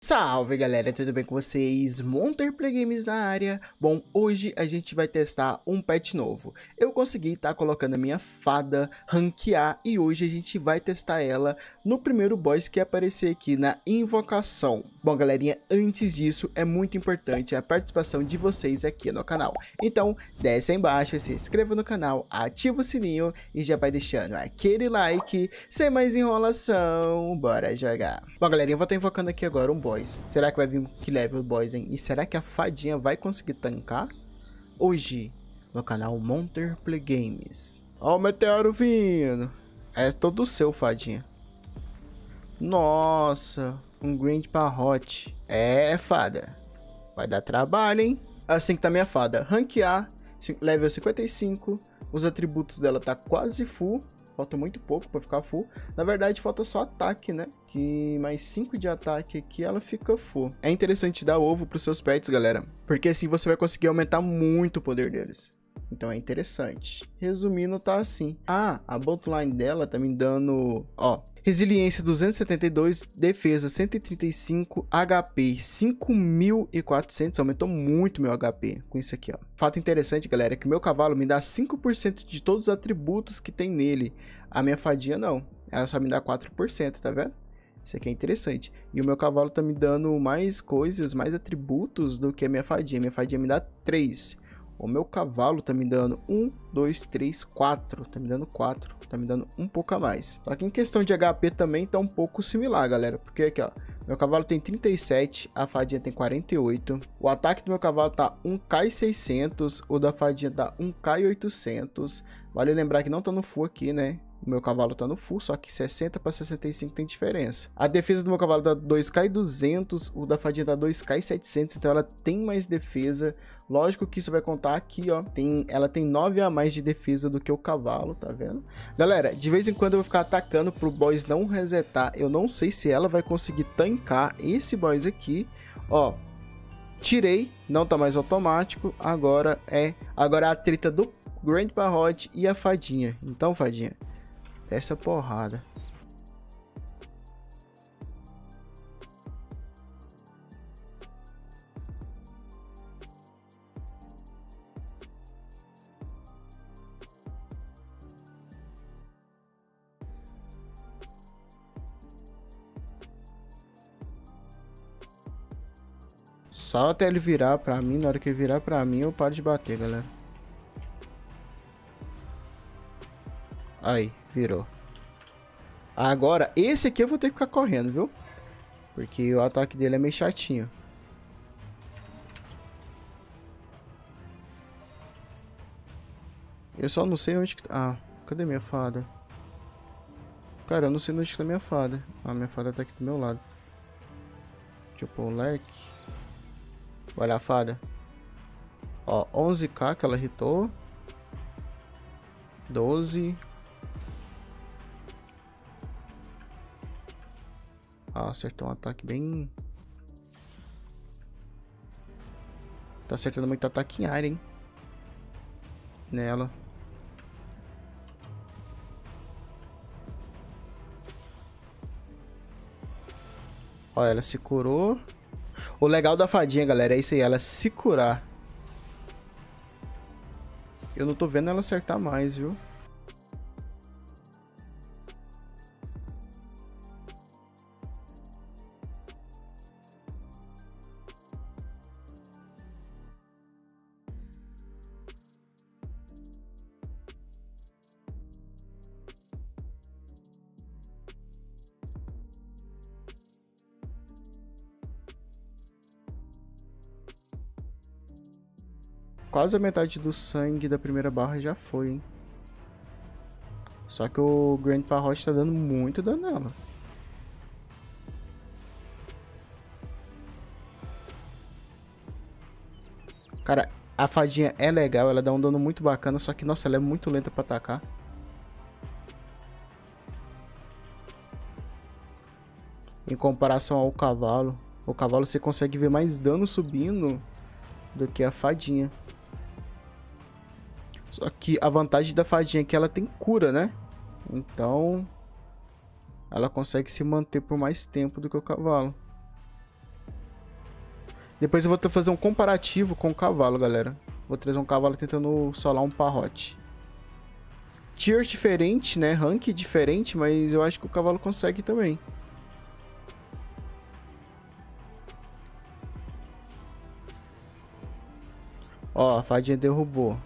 Salve galera, tudo bem com vocês? Monter Play Games na área. Bom, hoje a gente vai testar um patch novo. Eu consegui estar colocando a minha fada ranquear e hoje a gente vai testar ela no primeiro boss que aparecer aqui na invocação. Bom galerinha, antes disso é muito importante a participação de vocês aqui no canal. Então desce aí embaixo, se inscreva no canal, ativa o sininho e já vai deixando aquele like. Sem mais enrolação, bora jogar. Bom galerinha, eu vou estar invocando aqui agora um boss. Será que vai vir que level boss, hein? E será que a fadinha vai conseguir tancar? Hoje, no canal Monter Play Games. Ó o meteoro vindo. É todo seu, fadinha. Nossa, um Grand Parrot. É, fada. Vai dar trabalho, hein? Assim que tá minha fada. Ranquear, level 55. Os atributos dela tá quase full. Falta muito pouco para ficar full. Na verdade, falta só ataque, né? Que mais 5 de ataque aqui, ela fica full. É interessante dar ovo para os seus pets, galera. Porque assim você vai conseguir aumentar muito o poder deles. Então é interessante. Resumindo, tá assim. Ah, a botline dela tá me dando... Ó, resiliência 272, defesa 135, HP 5.400. Aumentou muito meu HP com isso aqui, ó. Fato interessante, galera, é que o meu cavalo me dá 5% de todos os atributos que tem nele. A minha fadinha não. Ela só me dá 4%, tá vendo? Isso aqui é interessante. E o meu cavalo tá me dando mais coisas, mais atributos do que a minha fadinha. Minha fadinha me dá 3. O meu cavalo tá me dando 1, 2, 3, 4. Tá me dando 4. Tá me dando um pouco a mais. Só que em questão de HP também tá um pouco similar, galera. Porque aqui, ó. Meu cavalo tem 37. A fadinha tem 48. O ataque do meu cavalo tá 1k600. O da fadinha tá 1k800. Vale lembrar que não tá no full aqui, né? O meu cavalo tá no full, só que 60 para 65 tem diferença. A defesa do meu cavalo dá 2k200, o da fadinha dá 2k700, então ela tem mais defesa. Lógico que isso vai contar aqui, ó. Ela tem 9 a mais de defesa do que o cavalo, tá vendo? Galera, de vez em quando eu vou ficar atacando pro boss não resetar. Eu não sei se ela vai conseguir tancar esse boss aqui. Ó, tirei, não tá mais automático. Agora é a treta do Grand Parrot e a fadinha. Então, fadinha, essa porrada. Só até ele virar pra mim. Na hora que ele virar pra mim, eu paro de bater, galera. Aí, virou. Agora, esse aqui eu vou ter que ficar correndo, viu? Porque o ataque dele é meio chatinho. Eu só não sei onde que... Ah, cadê minha fada? Cara, eu não sei onde que tá minha fada. Ah, minha fada tá aqui do meu lado. Deixa eu pôr o leque. Olha a fada. Ó, 11k que ela hitou. 12. Ah, acertou um ataque bem... Tá acertando muito ataque em área, hein? Nela. Ó, ela se curou. O legal da fadinha, galera, é isso aí. Ela se curar. Eu não tô vendo ela acertar mais, viu? Quase a metade do sangue da primeira barra já foi, hein? Só que o Grand Parrot tá dando muito dano nela. Cara, a fadinha é legal, ela dá um dano muito bacana, só que, nossa, ela é muito lenta pra atacar. Em comparação ao cavalo. O cavalo você consegue ver mais dano subindo do que a fadinha. Só que a vantagem da fadinha é que ela tem cura, né? Então ela consegue se manter por mais tempo do que o cavalo. Depois eu vou fazer um comparativo com o cavalo, galera. Vou trazer um cavalo tentando solar um Parrote. Tier diferente, né? Rank diferente, mas eu acho que o cavalo consegue também. Ó, a fadinha derrubou.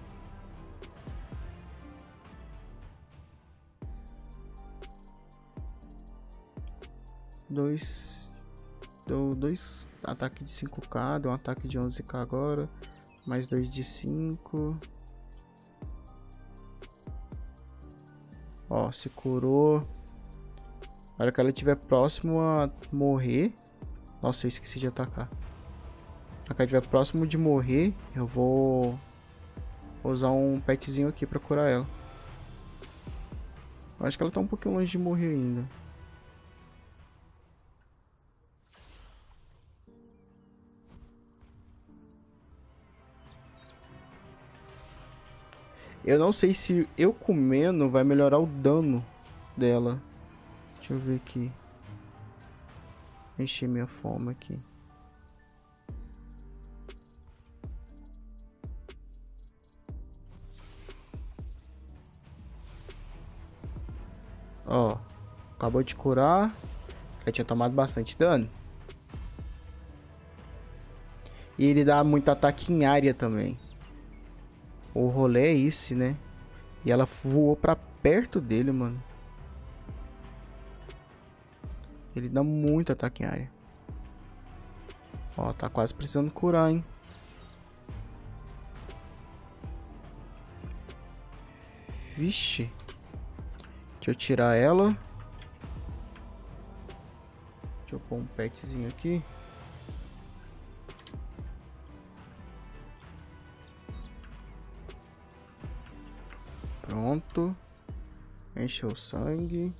Deu dois ataques de 5k, deu um ataque de 11k agora. Mais 2 de 5. Ó, se curou. Na hora que ela estiver próximo a morrer... Nossa, eu esqueci de atacar. Na hora que ela estiver próximo de morrer, eu vou usar um petzinho aqui pra curar ela. Eu acho que ela tá um pouquinho longe de morrer ainda. Eu não sei se eu comendo vai melhorar o dano dela. Deixa eu ver aqui. Encher minha fome aqui. Ó. Acabou de curar. Ela tinha tomado bastante dano. E ele dá muito ataque em área também. O rolê é esse, né? E ela voou pra perto dele, mano. Ele dá muito ataque em área. Ó, tá quase precisando curar, hein? Vixe. Deixa eu tirar ela. Deixa eu pôr um petzinho aqui. Pronto. Encheu o sangue.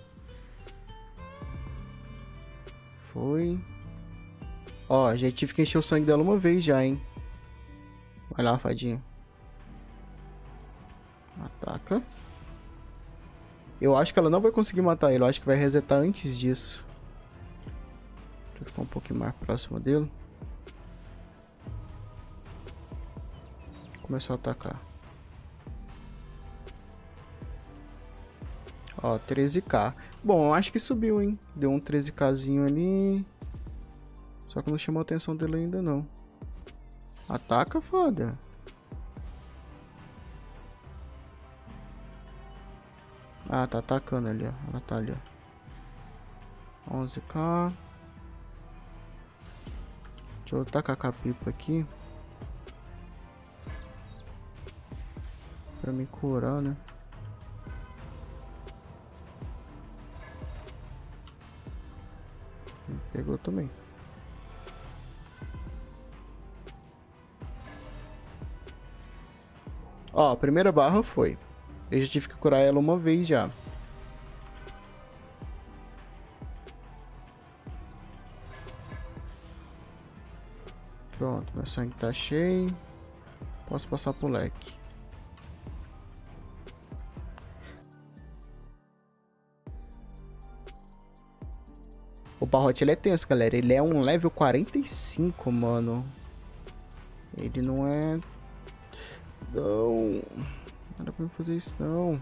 Foi. Ó, já tive que encher o sangue dela uma vez já, hein. Vai lá, fadinha. Ataca. Eu acho que ela não vai conseguir matar ele. Eu acho que vai resetar antes disso. Deixa eu ficar um pouquinho mais próximo dele. Começou a atacar. Ó, 13k. Bom, eu acho que subiu, hein. Deu um 13kzinho ali. Só que não chamou a atenção dele ainda, não. Ataca, foda. Ah, tá atacando ali, ó. Ela tá ali, ó. 11k. Deixa eu tacar com a pipa aqui. Pra me curar, né? Pegou também. Ó, a primeira barra foi. Eu já tive que curar ela uma vez já. Pronto, meu sangue tá cheio. Posso passar pro leque. O Parrote ele é tenso, galera. Ele é um level 45, mano. Ele não é... Não. Não dá pra eu fazer isso, não.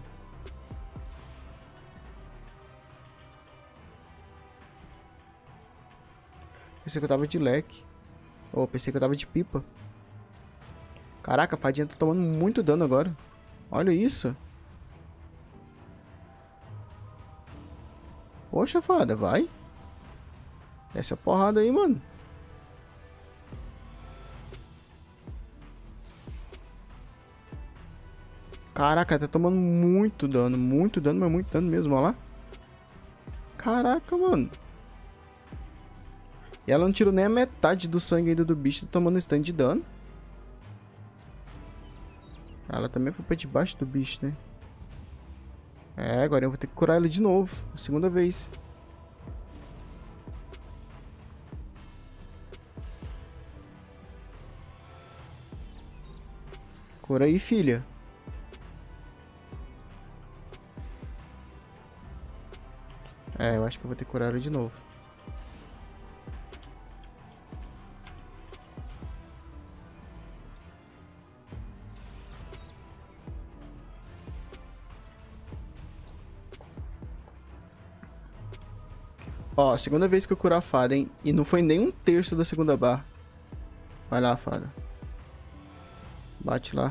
Pensei que eu tava de leque. Oh, pensei que eu tava de pipa. Caraca, a fadinha tá tomando muito dano agora. Olha isso. Poxa, fada, vai. Desce a porrada aí, mano. Caraca, tá tomando muito dano, mas muito dano mesmo, olha lá. Caraca, mano. E ela não tirou nem a metade do sangue ainda do bicho, tá tomando stand de dano. Ela também foi pra debaixo do bicho, né? É, agora eu vou ter que curar ela de novo, a segunda vez. Cura aí, filha. É, eu acho que eu vou ter que curar ela de novo. Ó, segunda vez que eu curo a fada, hein? E não foi nem um terço da segunda barra. Vai lá, fada. Bate lá.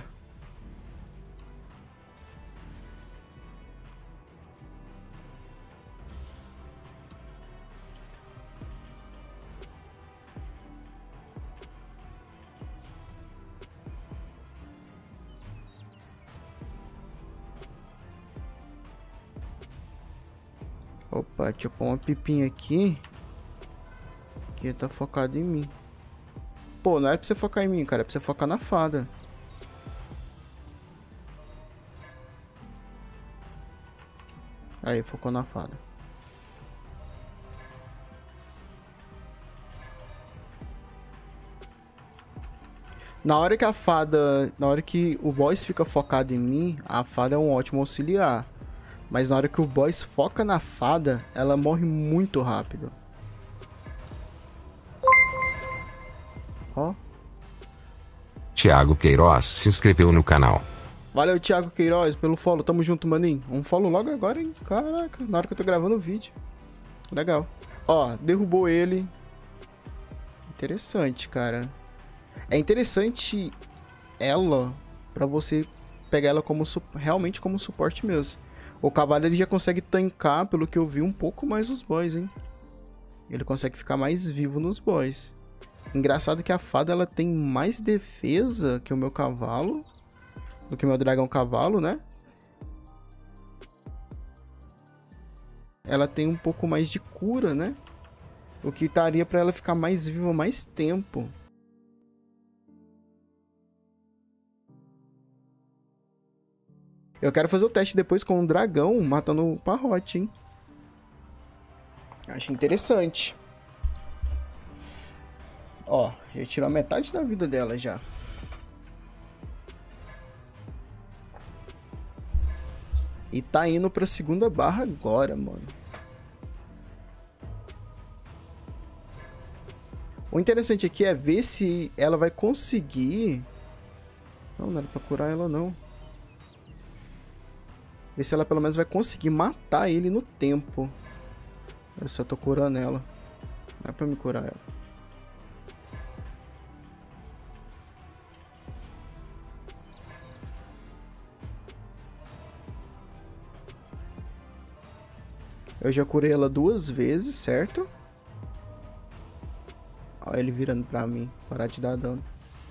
Opa, deixa eu pôr uma pipinha aqui. Que tá focado em mim. Pô, não era pra você focar em mim, cara. É pra você focar na fada. Aí, focou na fada. Na hora que a fada... Na hora que o boss fica focado em mim, a fada é um ótimo auxiliar. Mas na hora que o boss foca na fada, ela morre muito rápido. Ó. Thiago Queiroz se inscreveu no canal. Valeu, Thiago Queiroz, pelo follow. Tamo junto, maninho. Um follow logo agora, hein? Caraca, na hora que eu tô gravando o vídeo. Legal. Ó, derrubou ele. Interessante, cara. É interessante ela pra você pegar ela como realmente como suporte mesmo. O cavalo ele já consegue tancar, pelo que eu vi, um pouco mais os boys, hein? Ele consegue ficar mais vivo nos boys. Engraçado que a fada ela tem mais defesa que o meu cavalo. Do que o meu dragão cavalo, né? Ela tem um pouco mais de cura, né? O que daria pra ela ficar mais viva mais tempo. Eu quero fazer o teste depois com o dragão matando o parrote, hein? Acho interessante. Ó, já tirou a metade da vida dela já. E tá indo pra segunda barra agora, mano. O interessante aqui é ver se ela vai conseguir... Não era pra curar ela, não. Ver se ela pelo menos vai conseguir matar ele no tempo. Eu só tô curando ela. Não é pra me curar ela. Eu já curei ela 2 vezes, certo? Olha ele virando pra mim. Parar de dar dano.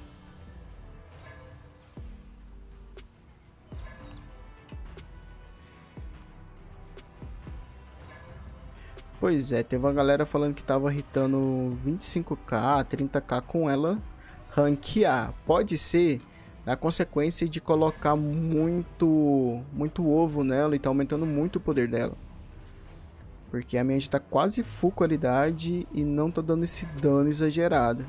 Pois é, teve uma galera falando que tava hitando 25k, 30k com ela ranquear. Pode ser na consequência de colocar muito ovo nela e tá aumentando muito o poder dela. Porque a minha já tá quase full qualidade e não tá dando esse dano exagerado.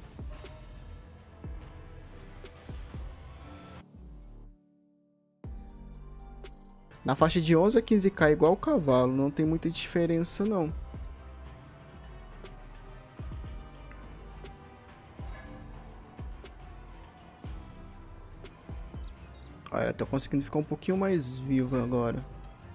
Na faixa de 11 a 15k igual o cavalo, não tem muita diferença não. Olha, tô conseguindo ficar um pouquinho mais vivo agora.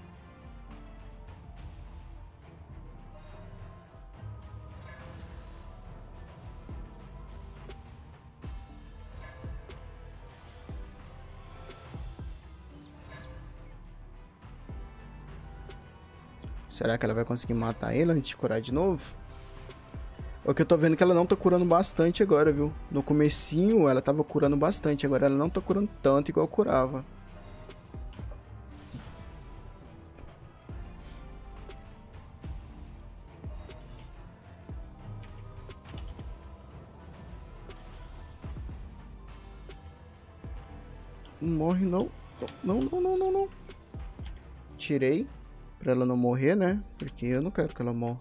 Será que ela vai conseguir matar ele antes de curar de novo? O que eu tô vendo é que ela não tá curando bastante agora, viu? No comecinho ela tava curando bastante, agora ela não tá curando tanto igual curava. Não morre não. Não, não, não, não, não. Tirei. Pra ela não morrer, né? Porque eu não quero que ela morra.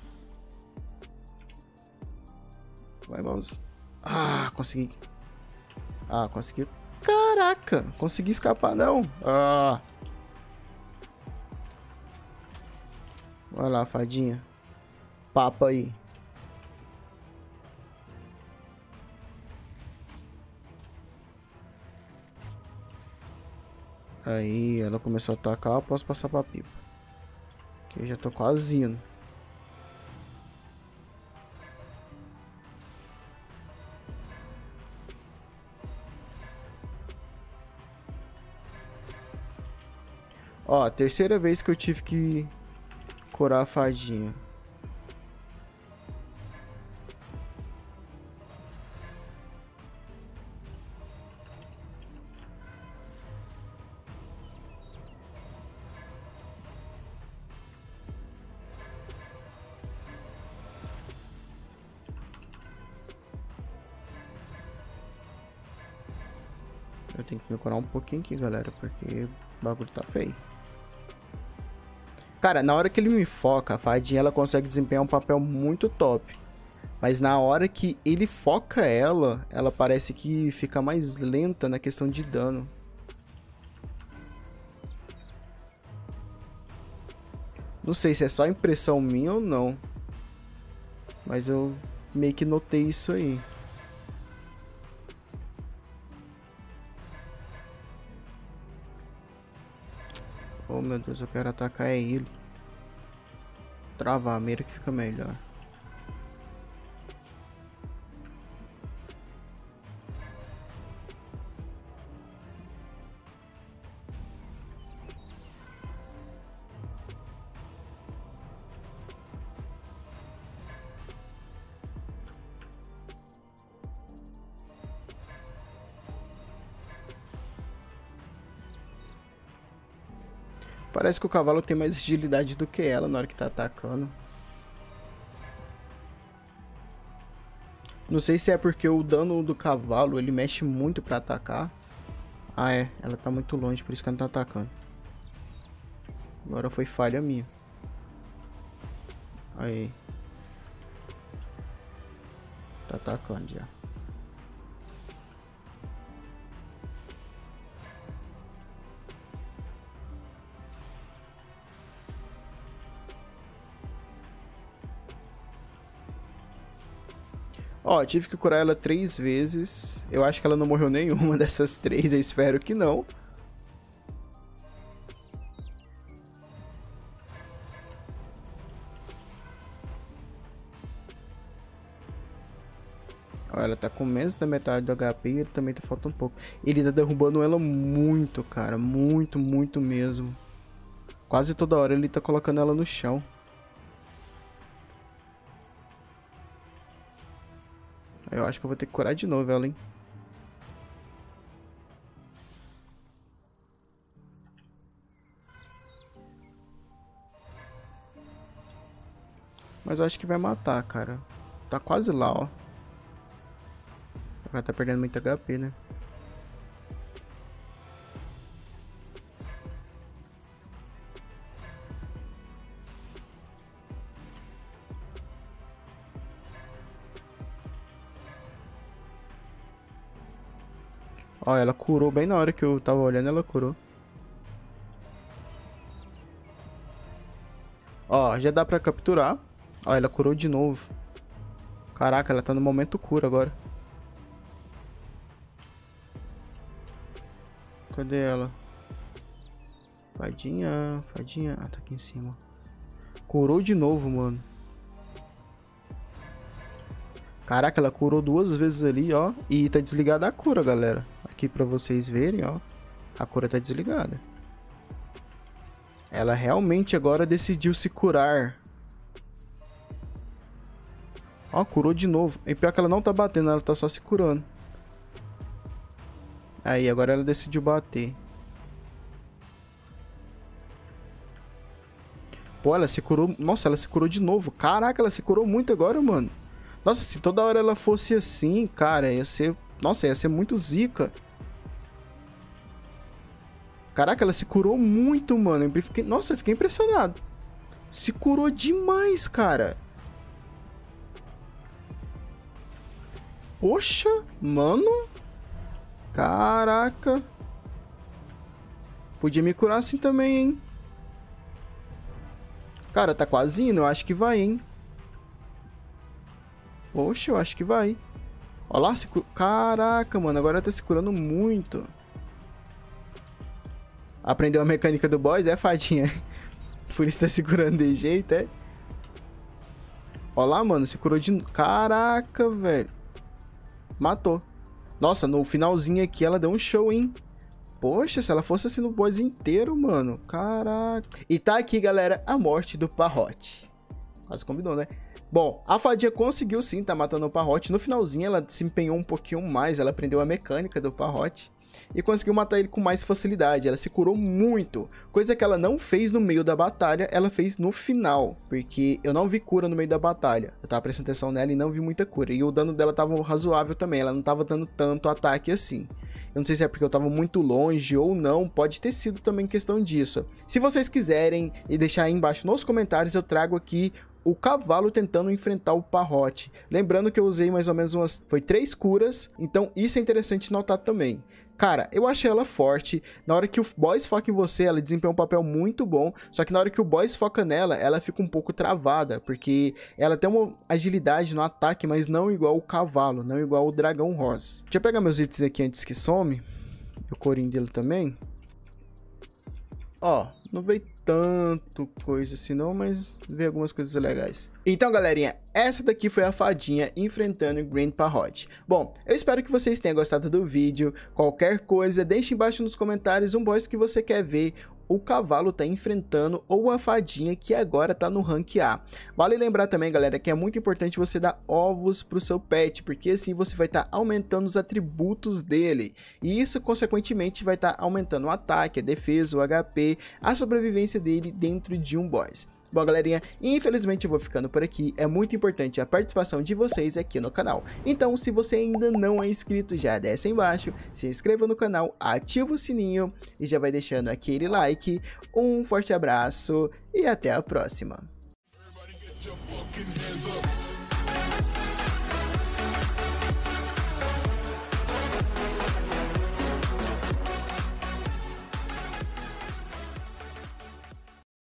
Vai, vamos. Ah, consegui. Ah, consegui. Caraca, consegui escapar não. Ah. Vai lá, fadinha. Papa aí. Aí, ela começou a atacar, eu posso passar pra pipa. Que eu já tô quase indo. Ó, terceira vez que eu tive que curar a fadinha. Eu tenho que me curar um pouquinho aqui, galera, porque o bagulho tá feio. Cara, na hora que ele me foca, a fadinha ela consegue desempenhar um papel muito top. Mas na hora que ele foca ela, ela parece que fica mais lenta na questão de dano. Não sei se é só impressão minha ou não. Mas eu meio que notei isso aí. Oh meu Deus, eu quero atacar é ele. Travar a mira que fica melhor. Parece que o cavalo tem mais agilidade do que ela na hora que tá atacando. Não sei se é porque o dano do cavalo ele mexe muito pra atacar. Ah é, ela tá muito longe, por isso que ela não tá atacando. Agora foi falha minha. Aí. Tá atacando já. Ó, tive que curar ela 3 vezes. Eu acho que ela não morreu nenhuma dessas 3, eu espero que não. Ó, ela tá com menos da metade do HP e ele também tá faltando um pouco. Ele tá derrubando ela muito, cara. Muito, muito mesmo. Quase toda hora ele tá colocando ela no chão. Eu acho que eu vou ter que curar de novo ela, hein. Mas eu acho que vai matar, cara. Tá quase lá, ó. Ela tá perdendo muito HP, né. Ó, ela curou bem na hora que eu tava olhando, ela curou. Ó, já dá pra capturar. Ó, ela curou de novo. Caraca, ela tá no momento cura agora. Cadê ela? Fadinha, fadinha. Ah, tá aqui em cima. Curou de novo, mano. Caraca, ela curou 2 vezes ali, ó. E tá desligada a cura, galera. Aqui pra vocês verem, ó. A cura tá desligada. Ela realmente agora decidiu se curar. Ó, curou de novo. E pior que ela não tá batendo, ela tá só se curando. Aí, agora ela decidiu bater. Pô, ela se curou... Nossa, ela se curou de novo. Caraca, ela se curou muito agora, mano. Nossa, se toda hora ela fosse assim, cara, ia ser... Nossa, ia ser muito zica. Caraca, ela se curou muito, mano. Nossa, eu fiquei impressionado. Se curou demais, cara. Poxa, mano. Caraca. Podia me curar assim também, hein. Cara, tá quase indo. Eu acho que vai, hein. Poxa, eu acho que vai. Olha lá, caraca, mano. Agora ela tá se curando muito. Aprendeu a mecânica do boss, é, fadinha? Por isso tá se curando de jeito, é? Olha lá, mano. Se curou de... Caraca, velho. Matou. Nossa, no finalzinho aqui ela deu um show, hein? Poxa, se ela fosse assim no boss inteiro, mano. Caraca. E tá aqui, galera, a morte do Parrot. Quase combinou, né? Bom, a fadinha conseguiu sim tá matando o Parrot. No finalzinho ela se empenhou um pouquinho mais. Ela aprendeu a mecânica do Parrot e conseguiu matar ele com mais facilidade. Ela se curou muito, coisa que ela não fez no meio da batalha, ela fez no final, porque eu não vi cura no meio da batalha. Eu tava prestando atenção nela e não vi muita cura, e o dano dela tava razoável também, ela não tava dando tanto ataque assim. Eu não sei se é porque eu tava muito longe ou não, pode ter sido também questão disso. Se vocês quiserem e deixar aí embaixo nos comentários, eu trago aqui o cavalo tentando enfrentar o Parrot. Lembrando que eu usei mais ou menos foi 3 curas, então isso é interessante notar também. Cara, eu achei ela forte. Na hora que o boss foca em você, ela desempenha um papel muito bom. Só que na hora que o boss foca nela, ela fica um pouco travada. Porque ela tem uma agilidade no ataque, mas não igual o cavalo, não igual o Dragon Horse. Deixa eu pegar meus itens aqui antes que some. O corinho dele também. Ó, não veio tanto coisa assim não, mas veio algumas coisas legais. Então, galerinha, essa daqui foi a fadinha enfrentando o Grand Parrot. Bom, eu espero que vocês tenham gostado do vídeo. Qualquer coisa, deixe embaixo nos comentários um boss que você quer ver o cavalo tá enfrentando ou a fadinha que agora tá no rank A. Vale lembrar também, galera, que é muito importante você dar ovos pro seu pet, porque assim você vai estar aumentando os atributos dele. E isso, consequentemente, vai estar aumentando o ataque, a defesa, o HP, a sobrevivência dele dentro de um boss. Bom, galerinha, infelizmente eu vou ficando por aqui. É muito importante a participação de vocês aqui no canal. Então, se você ainda não é inscrito, já desce aí embaixo, se inscreva no canal, ativa o sininho e já vai deixando aquele like. Um forte abraço e até a próxima.